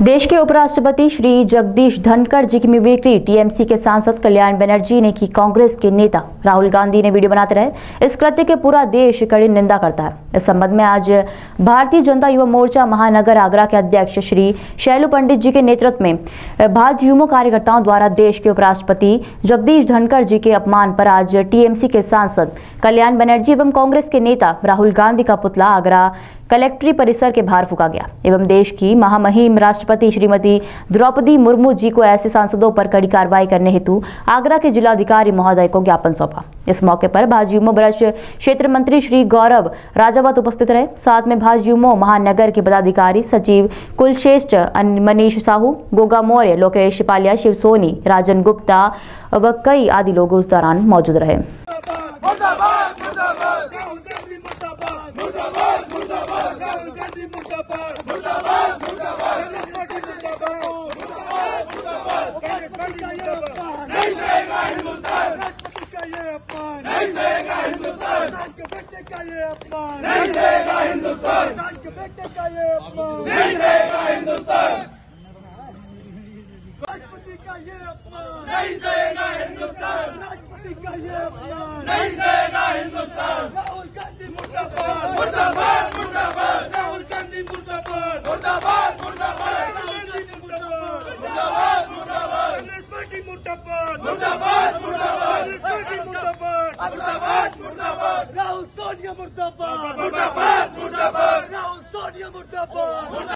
देश के उपराष्ट्रपति श्री जगदीश धनखड़ जी की मिमिक्री टीएमसी के सांसद कल्याण बनर्जी ने की। कांग्रेस के नेता राहुल गांधी ने वीडियो बनाते रहे। इस कृत्य के पूरा देश कड़ी निंदा करता है। इस संबंध में आज भारतीय जनता युवा मोर्चा महानगर आगरा के अध्यक्ष श्री शैलू पंडित जी के नेतृत्व में भाजयुमो कार्यकर्ताओं द्वारा देश के उपराष्ट्रपति जगदीश धनखड़ जी के अपमान पर आज टीएमसी के सांसद कल्याण बनर्जी एवं कांग्रेस के नेता राहुल गांधी का पुतला आगरा कलेक्ट्री परिसर के बाहर फूंका गया एवं देश की महामहिम राष्ट्रपति श्रीमती द्रौपदी मुर्मू जी को ऐसे सांसदों पर कड़ी कार्रवाई करने हेतु आगरा के जिलाधिकारी महोदय को ज्ञापन सौंपा। इस मौके पर भाजयुमो ब्रज क्षेत्र मंत्री श्री गौरव राजावत उपस्थित रहे। साथ में भाजयुमो महानगर के पदाधिकारी सचिव कुलश्रेष्ठ मनीष साहू, गोगा मौर्य, लोकेश पालिया, शिव सोनी, राजन गुप्ता व कई आदि लोग उस दौरान मौजूद रहे। नहीं देगा हिंदुस्तान, राष्ट्रपति का ये अपमान नहीं देगा हिंदुस्तान। राहुल गांधी मुर्दाबाद, मुर्दाबाद, मुर्दाबाद। राहुल गांधी मुर्दाबाद, मुर्दाबाद, मुर्दाबाद। मुर्दाबाद, मुर्दाबाद। पार्टी मुर्दाबाद, मुर्दाबाद, मुर्दाबाद। पार्टी मुर्दाबाद, मुर्दाबाद, मुर्दाबाद। राहुल सोनिया मुर्दाबाद, मुर्दाबाद, मुर्दाबाद। राहुल सोनिया मुर्दाबाद।